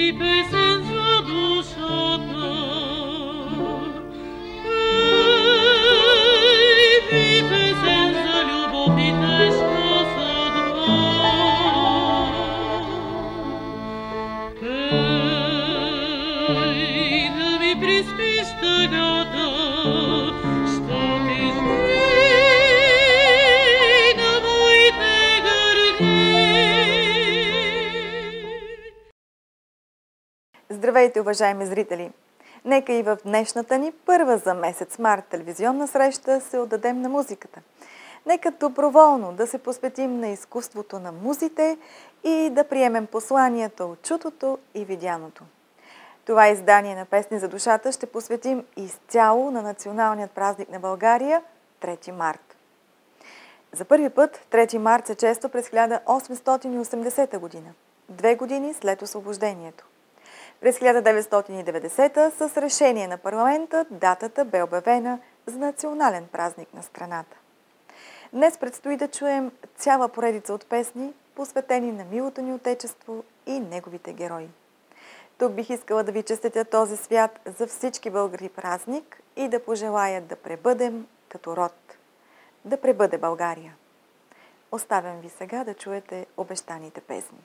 Здравейте, уважаеми зрители! Нека и в днешната ни първа за месец март телевизионна среща се отдадем на музиката. Нека доброволно да се посветим на изкуството на музите и да приемем посланията от чутото и видяното. Това издание на Песни за душата ще посветим изцяло на националният празник на България – 3 март. За първи път 3 март се чества през 1880 година, 2 години след освобождението. През 1990 с решение на парламента датата бе обявена за национален празник на страната. Днес предстои да чуем цяла поредица от песни, посветени на милото ни Отечество и неговите герои. Тук бих искала да ви честитя този свят за всички българи празник и да пожелая да пребъдем като род. Да пребъде България. Оставям ви сега да чуете обещаните песни.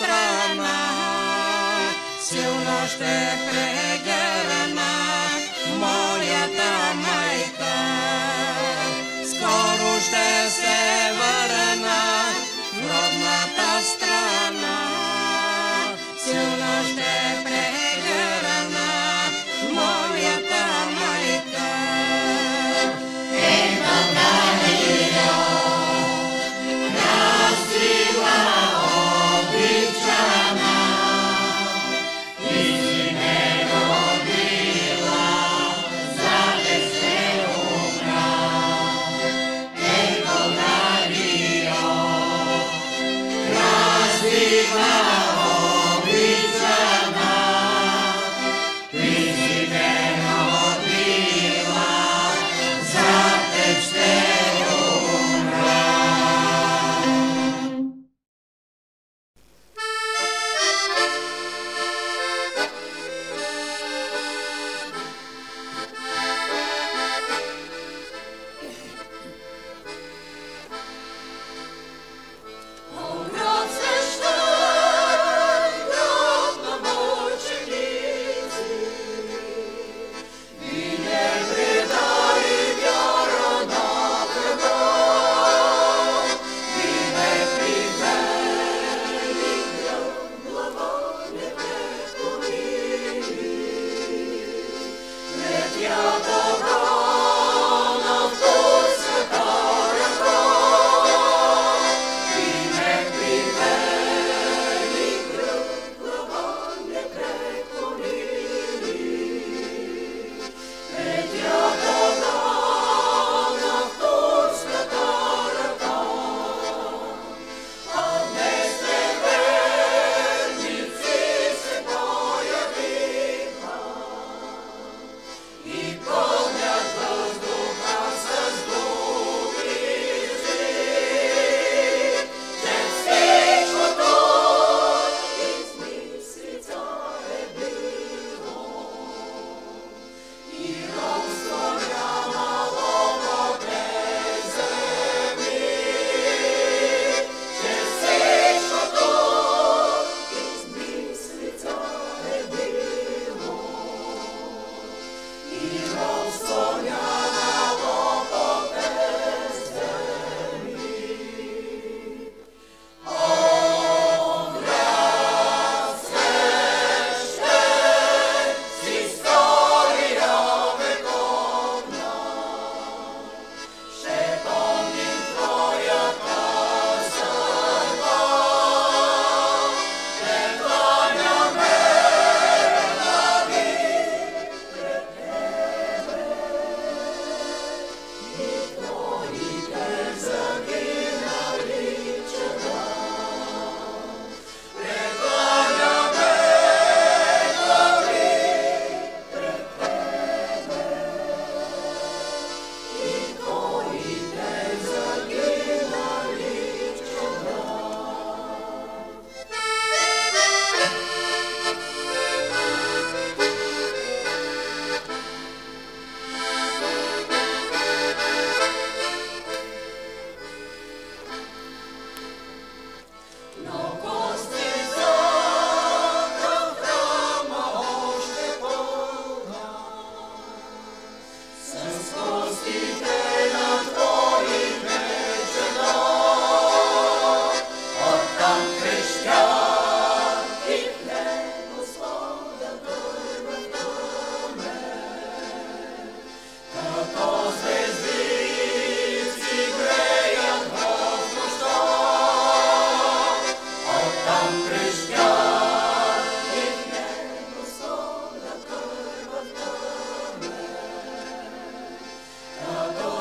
Страна, силно ще прегърна се върна в родната страна. Силно ще прегърна моята майка. България, красива, обичана, ти си ме родила, за да се умра. България, красива, обичана, ти си ме родила, за теб ще умра. Град свещен, град на мъченици, и не предай вяра на кръга, и не привели град, глава не преклони. Летята брана в турската ръка, и не привели град, глава не преклони. Летята брана в турската ръка, а днес неверници се появиха и пълнят въздуха с думици, че всичкото измислица е било и робство нямало по тези земи, че всичкото измислица е било и робство нямало по тези земи. О, град свещен, с история вековна, ще помним твоята съдба, те кланяме глави пред тебе и твоите загинали чада. Прекланяме глави пред тебе и твоите загинали чада. Но костица към храма още пълна, с костите на твоите чада, оттам крещят и хлеб Господа върваме, като звездици греят в нощта, оттам крещят и хлеб Господа върваме, като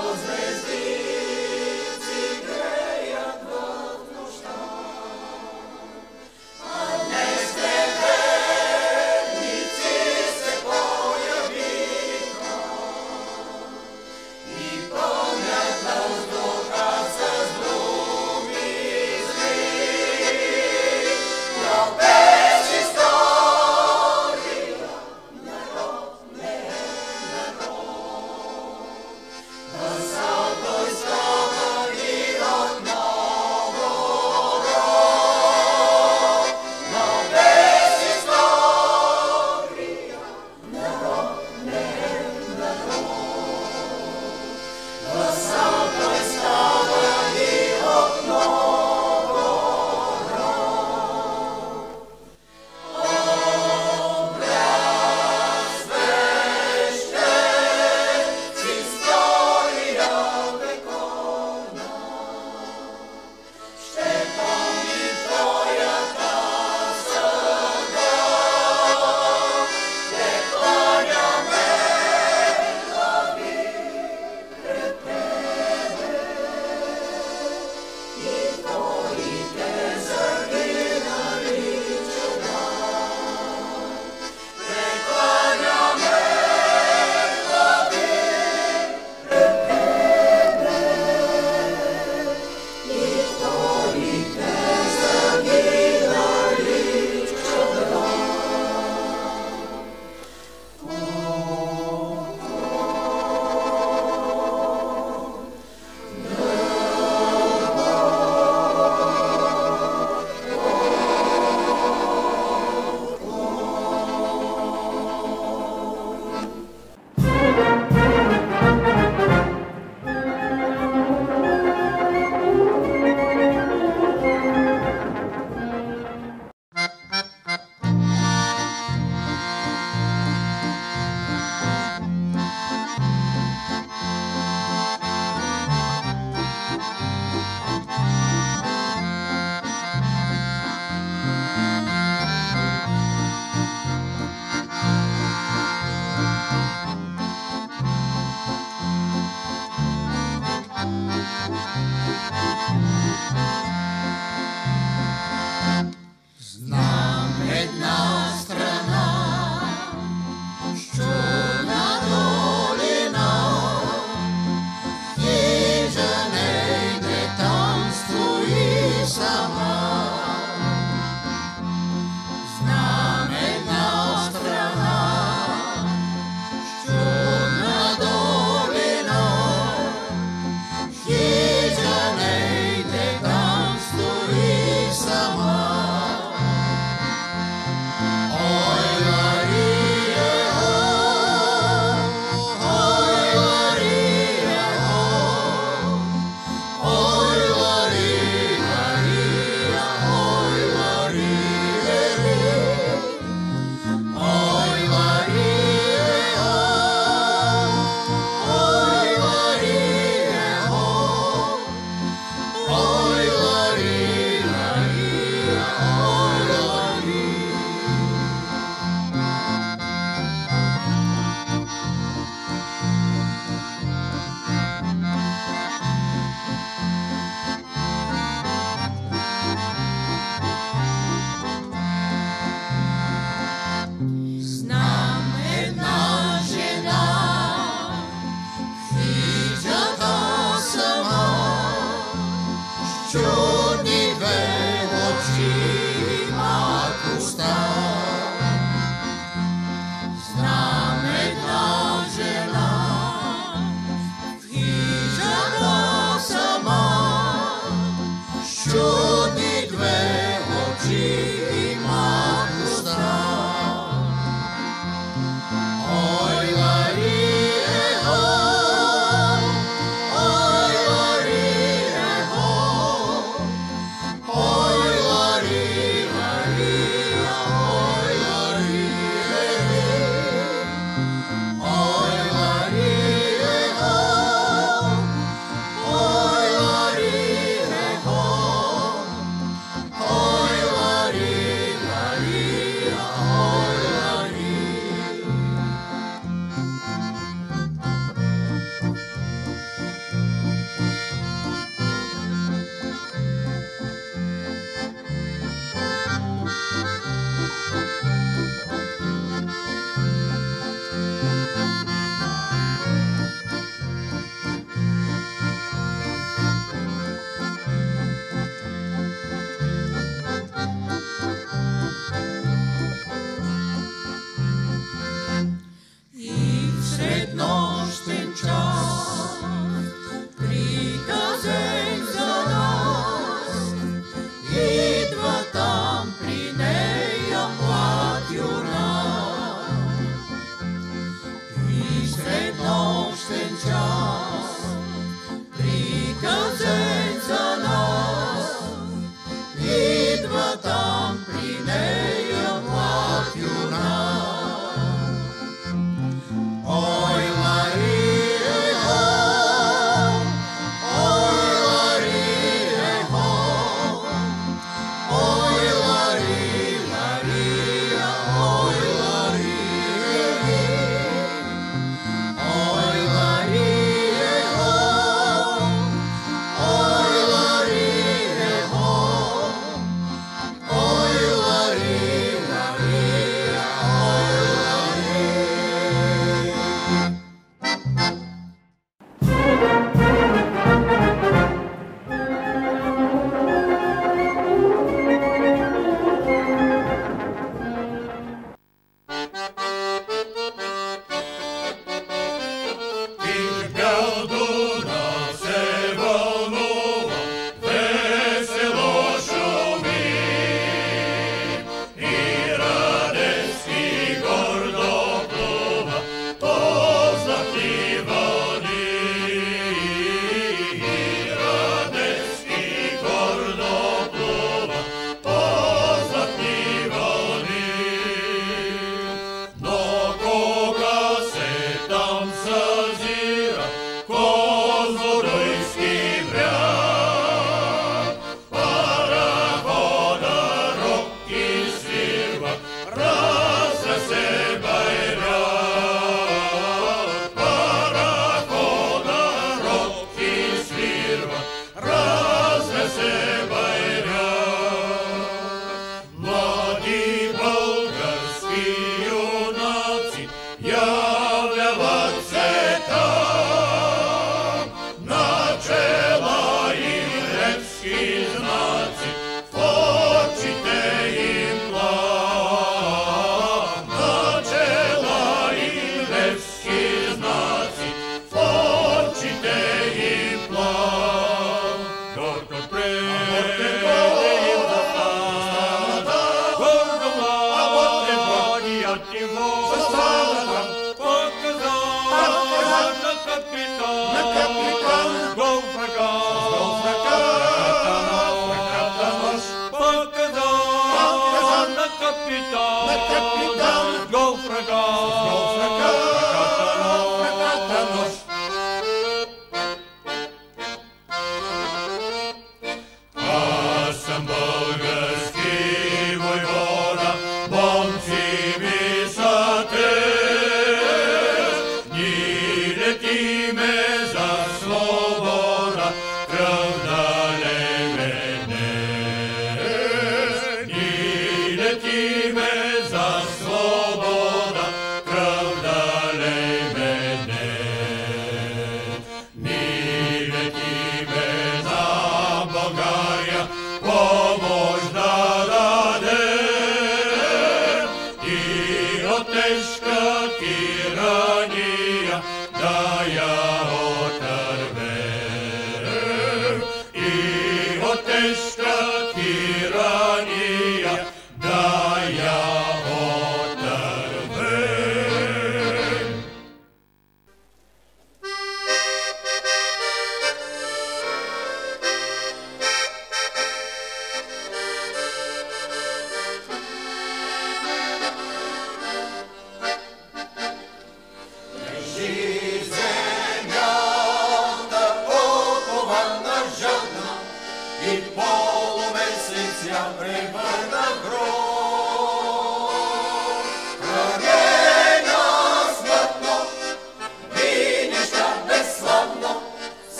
час, приказен за нас, идва там при нея млад юнак. Ой, Мария, ой, Мария, ой, Мария, ой,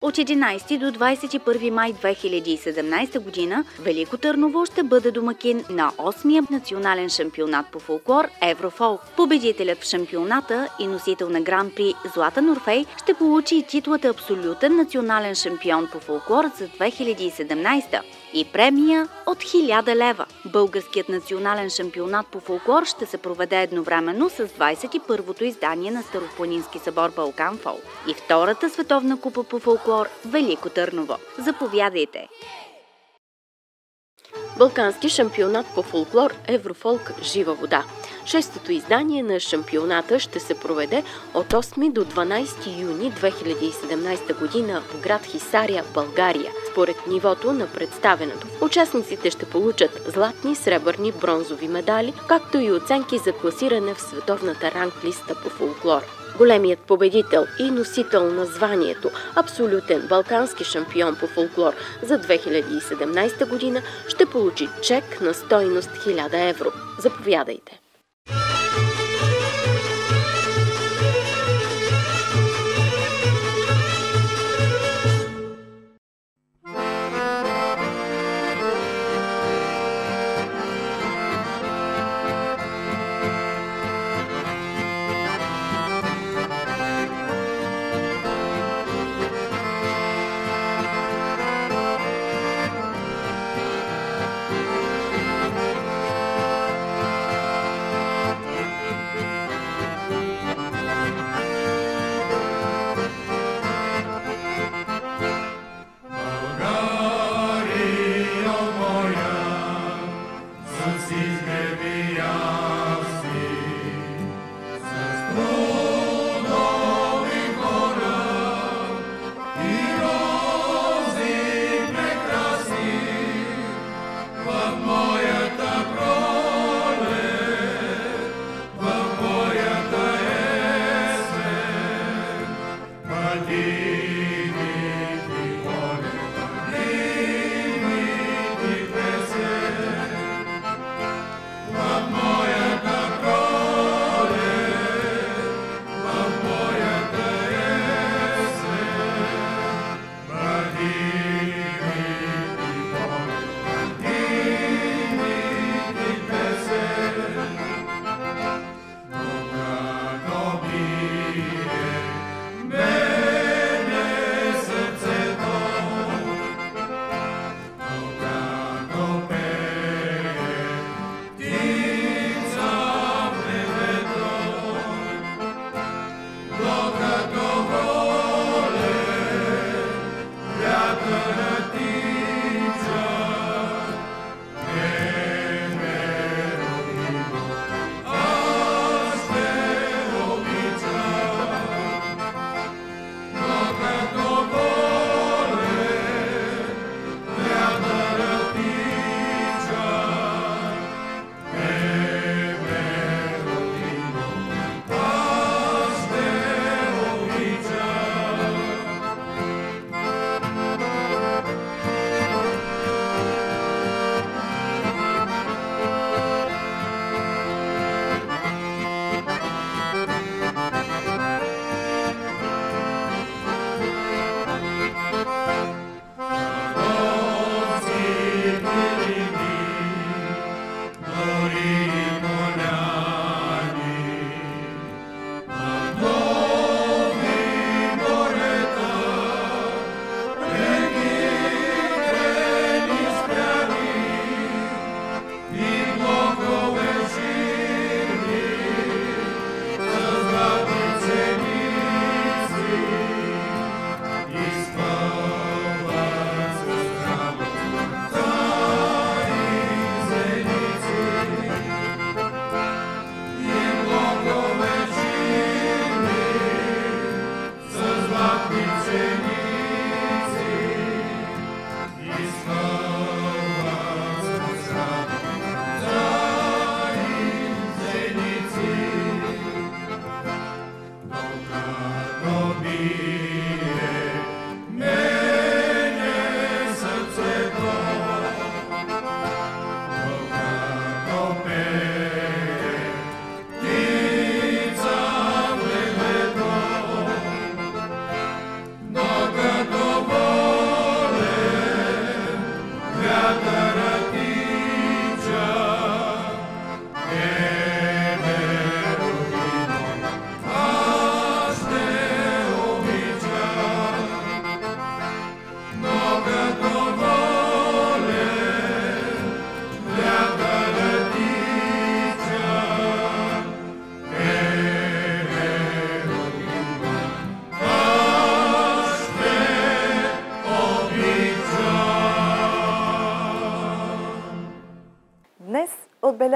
От 11 до 21 май 2017 година Велико Търново ще бъде домакин на 8-я национален шампионат по фолклор Еврофолк. Победителят в шампионата и носител на Гран-при Златан Орфей ще получи и титлата абсолютен национален шампион по фолклор за 2017 и премия от 1000 лева. Българският национален шампионат по фолклор ще се проведе едновременно с 21-то издание на Старопланински събор Балкан Фолк и втората световна купа по фолклор Велико Търново. Заповядайте! Балкански шампионат по фолклор Еврофолк Жива вода. Шестото издание на шампионата ще се проведе от 8 до 12 юни 2017 година в град Хисаря, България. Според нивото на представенето, участниците ще получат златни, сребърни, бронзови медали, както и оценки за класиране в световната ранглиста по фолклор. Големият победител и носител на званието абсолютен балкански шампион по фолклор за 2017 година ще получи чек на стойност 1000 евро. Заповядайте!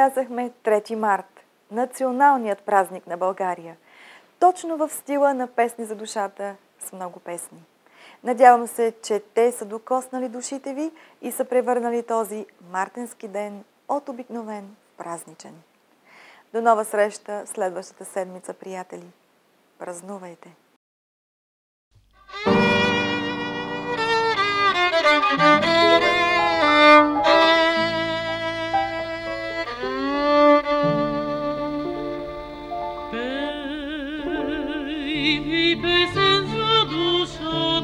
отбелязахме 3 март, националният празник на България, точно в стила на песни за душата с много песни. Надявам се, че те са докоснали душите ви и са превърнали този мартенски ден от обикновен в празничен. До нова среща следващата седмица, приятели! Празнувайте! Pei pesen za duša